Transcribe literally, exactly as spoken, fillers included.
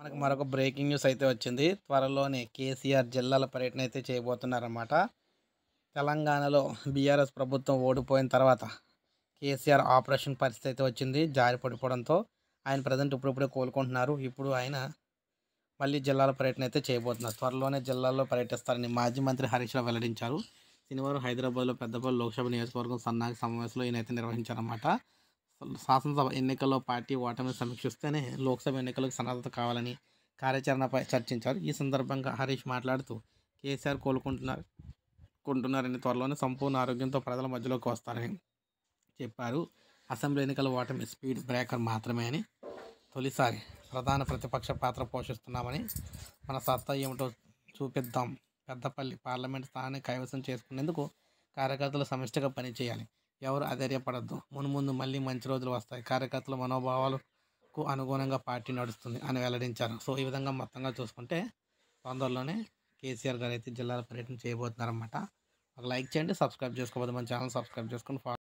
మనకు మరొక breaking news అయితే వచ్చింది. త్వరలోనే కేసీఆర్ జిల్లాల పర్యటన అయితే చేయబోతున్నారన్నమాట. తెలంగాణలో బీఆర్ఎస్ ప్రభుత్వం ఓడిపోయిన తర్వాత కేసీఆర్ ఆపరేషన్ పరిస్థితి అయితే వచ్చింది. జారి పడిపోవడంతో ఆయన ప్రజెంట్ ఇప్పుడిప్పుడే కోలుకుంటున్నారు. ఇప్పుడు ఆయన మళ్ళీ జిల్లాల పర్యటన అయితే చేయబోతున్నారు. త్వరలోనే జిల్లాల్లో పర్యటిస్తారని మాజీ మంత్రి హరీష్ రావు వెల్లడించారు. శనివారం హైదరాబాద్లో పెద్దపల్లి లోక్సభ నియోజకవర్గం సన్నాహక సమావేశంలో ఈయనైతే నిర్వహించారన్నమాట. శాసనసభ ఎన్నికల్లో పార్టీ ఓటమిని సమీక్షిస్తేనే లోక్సభ ఎన్నికలకు సన్నద్ధత కావాలని కార్యాచరణపై చర్చించారు. ఈ సందర్భంగా హరీష్ మాట్లాడుతూ కేసీఆర్ కోలుకుంటున్నారు కొంటున్నారని త్వరలోనే సంపూర్ణ ఆరోగ్యంతో ప్రజల మధ్యలోకి వస్తారని చెప్పారు. అసెంబ్లీ ఎన్నికల ఓటమి స్పీడ్ బ్రేకర్ మాత్రమే అని, తొలిసారి ప్రధాన ప్రతిపక్ష పాత్ర పోషిస్తున్నామని, మన సత్తా ఏమిటో చూపిద్దాం, పెద్దపల్లి పార్లమెంట్ స్థానాన్ని కైవసం చేసుకునేందుకు కార్యకర్తలు సమిష్టిగా పనిచేయాలి, ఎవరు అధైర్యపడద్దు, మున్ముందు మళ్ళీ మంచి రోజులు వస్తాయి, కార్యకర్తల మనోభావాలకు అనుగుణంగా పార్టీ నడుస్తుంది అని వెల్లడించారు. సో ఈ విధంగా మొత్తంగా చూసుకుంటే తొందరలోనే కేసీఆర్ గారు అయితే జిల్లాల పర్యటన చేయబోతున్నారన్నమాట. ఒక లైక్ చేయండి, సబ్స్క్రైబ్ చేసుకోవద్దు, మన ఛానల్ సబ్స్క్రైబ్ చేసుకొని